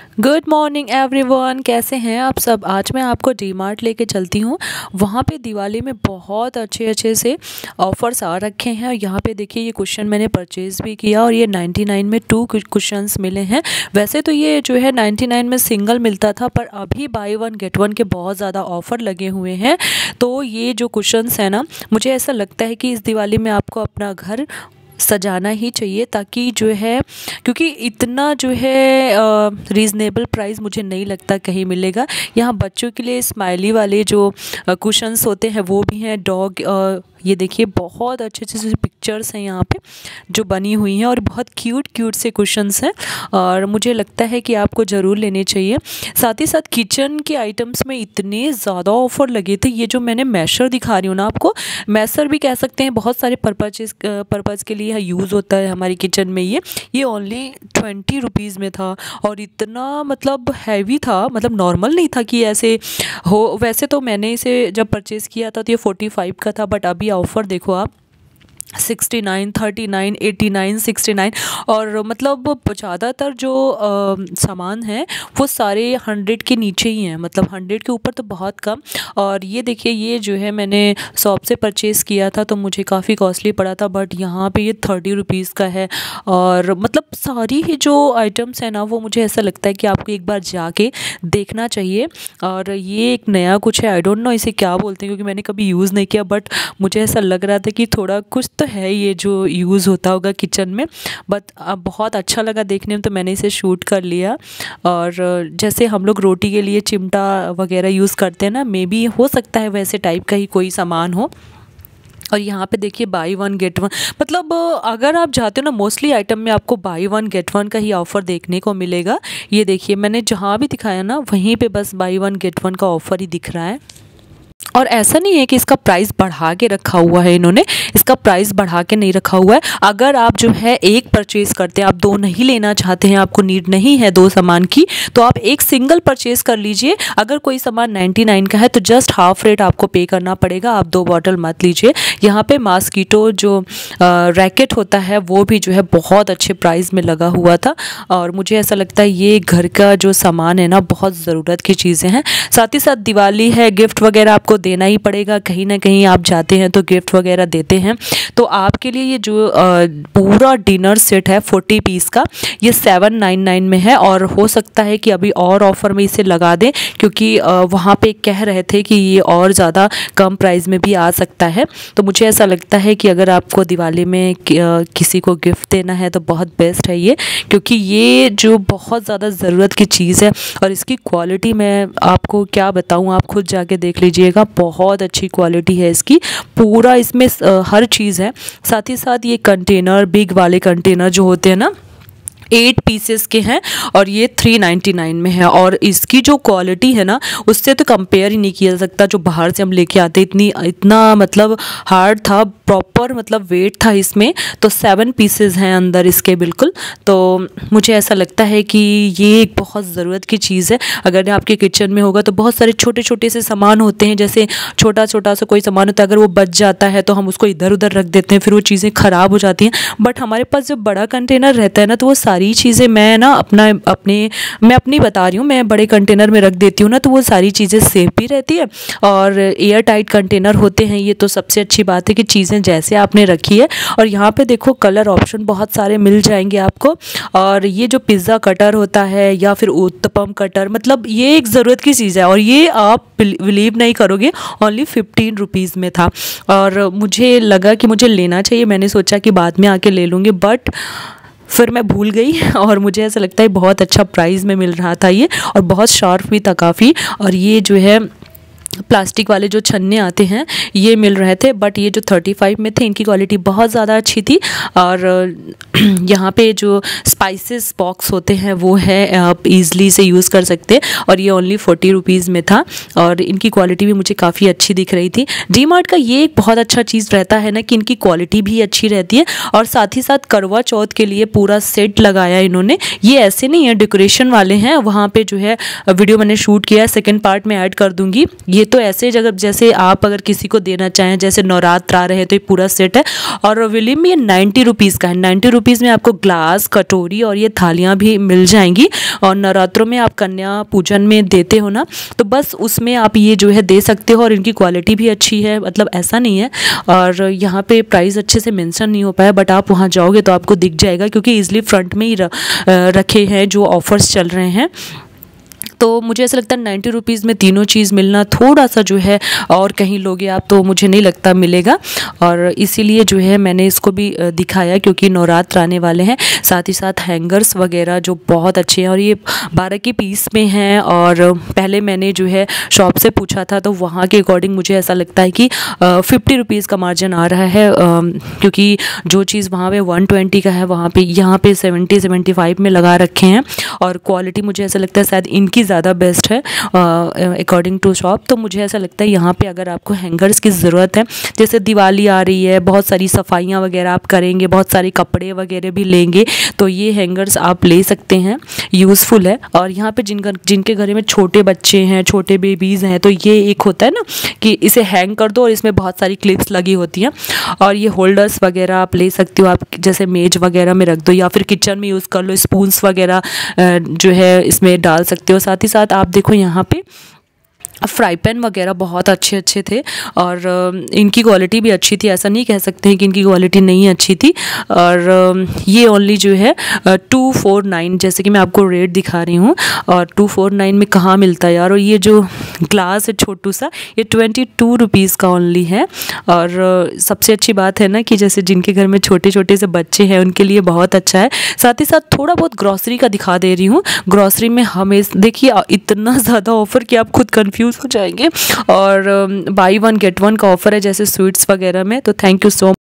Good morning everyone, कैसे हैं आप सब। आज मैं आपको डी मार्ट लेके चलती हूँ। वहाँ पे दिवाली में बहुत अच्छे अच्छे से ऑफ़र्स आ रखे हैं। और यहाँ पे देखिए ये कुशन मैंने परचेज़ भी किया और ये 99 में 2 कुशन्स मिले हैं। वैसे तो ये जो है 99 में सिंगल मिलता था, पर अभी बाई वन गेट वन के बहुत ज़्यादा ऑफ़र लगे हुए हैं। तो ये जो कुशन्स हैं ना, मुझे ऐसा लगता है कि इस दिवाली में आपको अपना घर सजाना ही चाहिए, ताकि जो है, क्योंकि इतना जो है रीज़नेबल प्राइस मुझे नहीं लगता कहीं मिलेगा। यहाँ बच्चों के लिए स्माइली वाले जो कुशन्स होते हैं वो भी हैं। डॉग, ये देखिए बहुत अच्छे अच्छे से पिक्चर्स हैं यहाँ पे जो बनी हुई हैं और बहुत क्यूट क्यूट से कुशन्स हैं और मुझे लगता है कि आपको ज़रूर लेने चाहिए। साथ ही साथ किचन के आइटम्स में इतने ज़्यादा ऑफ़र लगे थे। ये जो मैंने मैशर दिखा रही हूँ ना आपको, मैशर भी कह सकते हैं, बहुत सारे पर्पज़ के लिए यूज़ होता है हमारी किचन में। ये ओनली 20 रुपीज़ में था और इतना मतलब हैवी था, मतलब नॉर्मल नहीं था कि ऐसे हो। वैसे तो मैंने इसे जब परचेज़ किया था तो ये 45 का था, बट अभी ऑफ़र देखो आप 69, 39, 89, 69 और मतलब ज़्यादातर जो सामान है वो सारे 100 के नीचे ही हैं, मतलब 100 के ऊपर तो बहुत कम। और ये देखिए, ये जो है मैंने शॉप से परचेज़ किया था तो मुझे काफ़ी कॉस्टली पड़ा था, बट यहाँ पे ये 30 रुपीज़ का है। और मतलब सारी ही जो आइटम्स हैं ना, वो मुझे ऐसा लगता है कि आपको एक बार जाके देखना चाहिए। और ये एक नया कुछ है, आई डोंट नो इसे क्या बोलते हैं, क्योंकि मैंने कभी यूज़ नहीं किया, बट मुझे ऐसा लग रहा था कि थोड़ा कुछ तो है ये जो यूज़ होता होगा किचन में। बट बहुत अच्छा लगा देखने में, तो मैंने इसे शूट कर लिया। और जैसे हम लोग रोटी के लिए चिमटा वगैरह यूज़ करते हैं ना, मे बी हो सकता है वैसे टाइप का ही कोई सामान हो। और यहाँ पे देखिए बाई वन गेट वन, मतलब अगर आप जाते हो ना, मोस्टली आइटम में आपको बाई वन गेट वन का ही ऑफ़र देखने को मिलेगा। ये देखिए मैंने जहाँ भी दिखाया ना, वहीं पे बस बाई वन गेट वन का ऑफ़र ही दिख रहा है। और ऐसा नहीं है कि इसका प्राइस बढ़ा के रखा हुआ है, इन्होंने इसका प्राइस बढ़ा के नहीं रखा हुआ है। अगर आप जो है एक परचेज़ करते हैं, आप दो नहीं लेना चाहते हैं, आपको नीड नहीं है दो सामान की, तो आप एक सिंगल परचेज़ कर लीजिए। अगर कोई सामान 99 का है तो जस्ट हाफ रेट आपको पे करना पड़ेगा, आप 2 बॉटल मत लीजिए। यहाँ पे मॉस्किटो जो रैकेट होता है वो भी जो है बहुत अच्छे प्राइस में लगा हुआ था। और मुझे ऐसा लगता है ये घर का जो सामान है ना, बहुत ज़रूरत की चीज़ें हैं। साथ ही साथ दिवाली है, गिफ्ट वगैरह आपको देना ही पड़ेगा। कहीं ना कहीं आप जाते हैं तो गिफ्ट वगैरह देते हैं। तो आपके लिए ये जो पूरा डिनर सेट है 40 पीस का, ये 799 में है। और हो सकता है कि अभी और ऑफ़र में इसे लगा दें, क्योंकि वहाँ पे कह रहे थे कि ये और ज़्यादा कम प्राइस में भी आ सकता है। तो मुझे ऐसा लगता है कि अगर आपको दिवाली में किसी को गिफ्ट देना है तो बहुत बेस्ट है ये, क्योंकि ये जो बहुत ज़्यादा ज़रूरत की चीज़ है। और इसकी क्वालिटी मैं आपको क्या बताऊँ, आप खुद जाके देख लीजिएगा, बहुत अच्छी क्वालिटी है इसकी। पूरा इसमें हर चीज़ है। साथ ही साथ ये कंटेनर, बिग वाले कंटेनर जो होते हैं ना, 8 पीसेस के हैं और ये 399 में है। और इसकी जो क्वालिटी है ना, उससे तो कंपेयर ही नहीं किया जा सकता। जो बाहर से हम लेके आते इतना मतलब हार्ड था, प्रॉपर मतलब वेट था इसमें। तो 7 पीसेस हैं अंदर इसके बिल्कुल। तो मुझे ऐसा लगता है कि ये एक बहुत ज़रूरत की चीज़ है। अगर आपके किचन में होगा तो बहुत सारे छोटे छोटे से सामान होते हैं, जैसे छोटा छोटा सा कोई सामान होता है, अगर वो बच जाता है तो हम उसको इधर उधर रख देते हैं, फिर वो चीज़ें ख़राब हो जाती हैं। बट हमारे पास जब बड़ा कंटेनर रहता है ना, तो वो सारी चीज़ें मैं ना अपनी बता रही हूँ, मैं बड़े कंटेनर में रख देती हूँ ना, तो वो सारी चीज़ें सेफ भी रहती है। और एयर टाइट कंटेनर होते हैं ये, तो सबसे अच्छी बात है कि चीज़ें जैसे आपने रखी है। और यहाँ पे देखो कलर ऑप्शन बहुत सारे मिल जाएंगे आपको। और ये जो पिज़्ज़ा कटर होता है या फिर उत्तपम कटर, मतलब ये एक ज़रूरत की चीज़ है। और ये आप बिलीव नहीं करोगे, ओनली 15 रुपीज़ में था। और मुझे लगा कि मुझे लेना चाहिए, मैंने सोचा कि बाद में आके ले लूँगी, बट फिर मैं भूल गई। और मुझे ऐसा लगता है बहुत अच्छा प्राइस में मिल रहा था ये, और बहुत शार्प भी था काफ़ी। और ये जो है प्लास्टिक वाले जो छन्ने आते हैं ये मिल रहे थे, बट ये जो 35 में थे इनकी क्वालिटी बहुत ज़्यादा अच्छी थी। और यहाँ पे जो स्पाइसेस बॉक्स होते हैं वो है, आप ईज़िली से यूज़ कर सकते हैं। और ये ओनली 40 रुपीज़ में था और इनकी क्वालिटी भी मुझे काफ़ी अच्छी दिख रही थी। डी मार्ट का ये एक बहुत अच्छा चीज़ रहता है ना कि इनकी क्वालिटी भी अच्छी रहती है। और साथ ही साथ करवा चौथ के लिए पूरा सेट लगाया इन्होंने। ये ऐसे नहीं है डेकोरेशन वाले हैं, वहाँ पर जो है वीडियो मैंने शूट किया है, सेकेंड पार्ट में ऐड कर दूँगी। ये तो ऐसे जगह जैसे आप अगर किसी को देना चाहें, जैसे नवरात्र आ रहे हैं तो ये पूरा सेट है। और विलियम में ये 90 रुपीज़ का है। 90 रुपीज़ में आपको ग्लास, कटोरी और ये थालियाँ भी मिल जाएंगी। और नवरात्रों में आप कन्या पूजन में देते हो ना, तो बस उसमें आप ये जो है दे सकते हो। और इनकी क्वालिटी भी अच्छी है, मतलब ऐसा नहीं है। और यहाँ पे प्राइस अच्छे से मेंशन नहीं हो पाया, बट आप वहाँ जाओगे तो आपको दिख जाएगा, क्योंकि ईजिली फ्रंट में ही रखे हैं जो ऑफर्स चल रहे हैं। तो मुझे ऐसा लगता है 90 रुपीज़ में तीनों चीज़ मिलना थोड़ा सा जो है, और कहीं लोगे आप तो मुझे नहीं लगता मिलेगा। और इसीलिए जो है मैंने इसको भी दिखाया, क्योंकि नवरात्र आने वाले हैं। साथ ही साथ हैंगर्स वगैरह जो बहुत अच्छे हैं, और ये 12 के पीस में हैं। और पहले मैंने जो है शॉप से पूछा था, तो वहाँ के अकॉर्डिंग मुझे ऐसा लगता है कि 50 रुपीज़ का मार्जिन आ रहा है, क्योंकि जो चीज़ वहाँ पे 120 का है, वहाँ पे यहाँ पे 70-75 में लगा रखे हैं। और क्वालिटी मुझे ऐसा लगता है शायद इनकी ज़्यादा बेस्ट है अकॉर्डिंग टू शॉप। तो मुझे ऐसा लगता है यहाँ पे अगर आपको हैंगर्स की ज़रूरत है, जैसे दिवाली आ रही है, बहुत सारी सफाइयाँ वगैरह आप करेंगे, बहुत सारे कपड़े वगैरह भी लेंगे, तो ये हैंगर्स आप ले सकते हैं, यूज़फुल है। और यहाँ पे जिनके घर में छोटे बच्चे हैं, छोटे बेबीज़ हैं, तो ये एक होता है ना कि इसे हैंग कर दो और इसमें बहुत सारी क्लिप्स लगी होती हैं। और ये होल्डर्स वगैरह आप ले सकते हो, आप जैसे मेज वगैरह में रख दो, या फिर किचन में यूज़ कर लो, स्पून्स वगैरह जो है इसमें डाल सकते हो। साथ ही साथ आप देखो यहाँ पे फ्राई पैन वगैरह बहुत अच्छे थे, और इनकी क्वालिटी भी अच्छी थी। ऐसा नहीं कह सकते हैं कि इनकी क्वालिटी नहीं अच्छी थी। और ये ओनली जो है 249, जैसे कि मैं आपको रेट दिखा रही हूँ, और 249 में कहाँ मिलता है यार। और ये जो ग्लास है छोटू सा, ये 22 रुपीज़ का ओनली है। और सबसे अच्छी बात है ना कि जैसे जिनके घर में छोटे छोटे से बच्चे हैं, उनके लिए बहुत अच्छा है। साथ ही साथ थोड़ा बहुत ग्रॉसरी का दिखा दे रही हूँ। ग्रॉसरी में हमें देखिए इतना ज़्यादा ऑफ़र कि आप खुद कन्फ्यूज़ हो जाएंगे। और बाई 1 गेट 1 का ऑफ़र है, जैसे स्वीट्स वगैरह में। तो थैंक यू सो